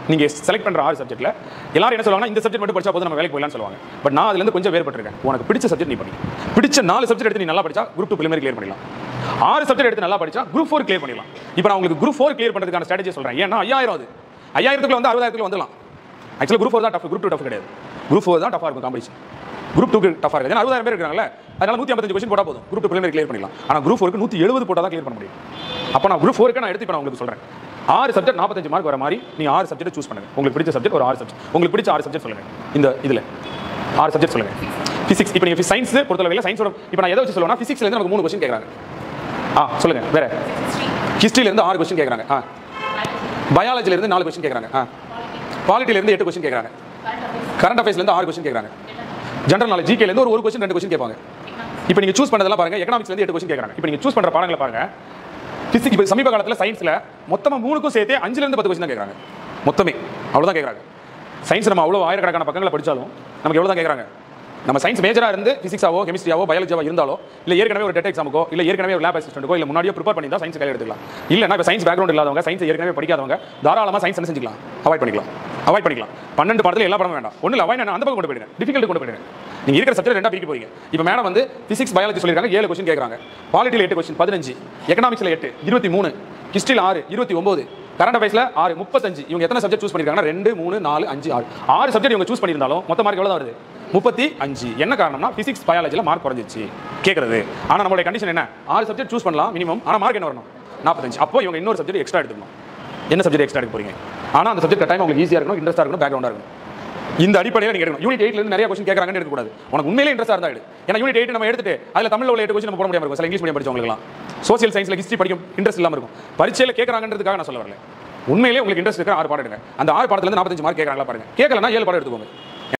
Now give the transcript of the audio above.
நீங்கள் செலக்ட் பண்ணுற 6 சப்ஜெக்ட்டில் எல்லாரும் என்ன சொல்லுவாங்கன்னா இந்த சப்ஜெக்ட் மட்டும் படிச்சா போதும் நம்ம வேலைக்கு போயிடலாம்னு சொல்லுவாங்க. பட் நான் அதுலேருந்து கொஞ்சம் வேறுபட்டிருக்கேன். உனக்கு பிடிச்ச சப்ஜெக்ட் நீ பண்ணி பிடிச்ச 4 சப்ஜெக்ட் எடுத்து நீ நல்லா படிச்சா குரூப் 2 preliminary கிளியர் பண்ணிடலாம். 6 சப்ஜெக்ட் எடுத்து நல்லா படிச்சா குரூப் 4 கிளியர் பண்ணிடலாம். இப்போ நான் உங்களுக்கு குரூப் 4 கிளியர் பண்ணுறதுக்கான ஸ்ட்ராட்டஜி சொல்கிறேன். ஏன்னா 5000 அது 5000க்குள்ள வந்து 60,000க்குள்ள வந்துடலாம். ஆக்சுவலாக குரூப் 4 தான் டஃப், குரூப் 2 டஃப் கிடையாது. குரூப் 4 தான் டஃபாக இருக்கும் காம்படிஷன். குரூப் 2க்கு டஃபாக இருக்குது. ஏன்னா 60,000 பேர் இருக்காங்கல்ல, அதனால 155 கொஸ்டின் போட்டால் போதும் குரூப் 2 preliminary கிளியர் பண்ணிடலாம். ஆனால் குரூப் 4க்கு 170 போட்டால் தான் கிளியர் பண்ண முடியும். அப்போ நான் குரூப் 4க்கு நான் எடுத்து இப்போ நான் உங்களுக்கு சொல்கிறேன். 6 சப்ஜெக்ட் 45 மார்க் வர மாதிரி நீ 6 சப்ஜெக்ட் சூஸ் பண்ணுங்க. உங்களுக்கு பிடிச்ச சப்ஜெக்ட் ஒரு 6 சப்ஜெக்ட், உங்களுக்கு பிடிச்ச 6 சப்ஜெக்ட் சொல்லுங்க. இந்த இதில் 6 சப்ஜெக்ட் சொல்லுங்க. பிசிக்ஸ், இப்போ நீங்கள் சயின்ஸ் பொறுத்தளவில் சயின்ஸோட இப்போ நான் எதை வச்சு சொல்லுவேன்னா, பிசிக்ஸ்லேருந்து நமக்கு 3 கொஸ்டின் கேட்குறாங்க. சொல்லுங்க வேற. ஹிஸ்ட்ரியிலேருந்து 6 கொஸ்டின் கேட்குறாங்க. பயாலஜிலேருந்து 4 கொஸ்டின் கேட்குறாங்க. பாலிட்டிலேருந்து 8 கொஸ்டின் கேட்குறாங்க. கரண்ட் அஃபேர்ஸ்லேருந்து 6 கொஸ்டின் கேட்குறாங்க. ஜென்ரல் நாலேஜ் ஜிகேலேருந்து ஒரு கொஸ்டின் 2 கொஸ்டின் கேட்பாங்க. இப்போ நீங்கள் சூஸ் பண்ணதெல்லாம் பாருங்க. எக்கனாமிக்ஸ்லேருந்து 8 கொஸ்டின் கேட்குறாங்க. இப்போ நீங்கள் சூஸ் பண்ணுற பாடங்களை பாருங்க. பிசிக்ஸ் இப்போ சமீப காலத்தில் சயின்ஸில் மொத்தமாக 3க்கும் சேர்த்து 5லேருந்து 10 கொஸ்டின் கேட்குறாங்க. மொத்தமே அவ்வளோதான் கேட்குறாங்க. சயின்ஸ் நம்ம அவ்வளோ ஆயிரக்கணக்கான பக்கங்களை படித்தாலும் நமக்கு எவ்வளோ தான் கேட்குறாங்க. நம்ம சயின்ஸ் மேஜராக இருந்து பிசிக்ஸாவோ கெமிஸ்ட்ரியாவோ பயாலஜியாவோ இருந்தாலோ இல்லை ஏற்கனவே ஒரு டெட் எக்ஸாமுக்கோ இல்லை ஏற்கனவே ஒரு லேப் அசிஸ்டன்ட்டோ இல்லை முன்னாடியே ப்ரிப்பேர் பண்ணி தான் சயின்ஸ் கையில் எடுத்துக்கலாம். இல்லைனா இப்போ சயின்ஸ் பேக்ரவுண்ட் இல்லாதவங்க, சயின்ஸ் ஏற்கனவே படிக்காதவங்க தாராளமாக சயின்ஸ் என்ன செஞ்சுக்கலாம், அவாய்ட் பண்ணிக்கலாம். 12 பாடத்தில் எல்லா படமும் வேண்டாம். ஒன்றும் அவாய்ட் அந்த பக்கம் கொண்டு போயிடுங்க, டிஃபிகல்ட் கொண்டு போயிடுங்க. நீங்கள் இருக்கிற சப்ஜெக்ட் 2 பிரிக்க போறீங்க. இப்போ மேடம் வந்து பிசிக்ஸ் பயாலஜி சொல்லியிருக்காங்க 7 கொஸ்டின் கேட்குறாங்க. பாலிட்டியில் 8 கொஸ்டின் 15, எக்கனாமிக்ஸில் 8 23, ஹிஸ்ட்ரியில் 6 29, கரண்ட் அஃபேர்ஸ்ல 6 35. இவங்க எத்தனை சப்ஜெக்ட் சூஸ் பண்ணிருக்காங்கன்னா 2 3 4 5 6 சப்ஜெக்ட் இவங்க சூஸ் பண்ணியிருந்தாலும் மொத்த மார்க் எவ்வளவு வருது? 35. என்ன காரணம்னா பிசிக்ஸ் பயாலஜில மார்க் குறைஞ்சிச்சு கேக்குறது. ஆனா நம்மளுடைய கண்டிஷன் என்ன? 6 சப்ஜெக்ட் சூஸ் பண்ணலாம் மினிமம். ஆனா மார்க் என்ன வரணும்? 45. அப்போ இவங்க இன்னொரு சப்ஜெக்ட் எக்ஸ்ட்ரா எடுத்துக்கணும். என்ன சப்ஜெக்ட் எக்ஸ்ட்ரா எடுக்க போறீங்க? ஆனா அந்த சப்ஜெக்ட் டைம் உங்களுக்கு ஈஸியா இருக்கணும், இன்ட்ரெஸ்டா இருக்கணும், பேக்ரவுண்டா இருக்கணும். இந்த அடிப்படையில் நீங்க எடுக்கணும். யூனிட் 8ல இருந்து நிறைய கொஸ்டின் கேட்கறாங்கன்னு எடுக்க கூடாது. உனக்கு உண்மையிலே இன்ட்ரெஸ்டா இருந்தா எடு. ஏன்னா யூனிட் 8 நம்ம எடுத்துட்டு அதுல தமிழ்ல உள்ள 8 கொஸ்டின் நம்ம போட முடியாம இருக்கும். சில இங்கிலீஷ் மீடியம் படிச்சவங்களுக்குலாம் சோசியல் சயின்ஸ்ல ஹிஸ்டரி படிக்கும் இன்ட்ரெஸ்ட் இல்லாம இருக்கும். பரீட்சையில கேட்கறாங்கன்றதுக்காக நான் சொல்ல வரல. உண்மையிலே உங்களுக்கு இன்ட்ரெஸ்ட் இருக்கிற 6 பாடம் எடுங்க. அந்த 6 பாடத்துல இருந்து 45 மார்க் கேட்கறாங்களா பாருங்க. கேட்கலன்னா 7 பாடம் எடுத்துக்கோங்க.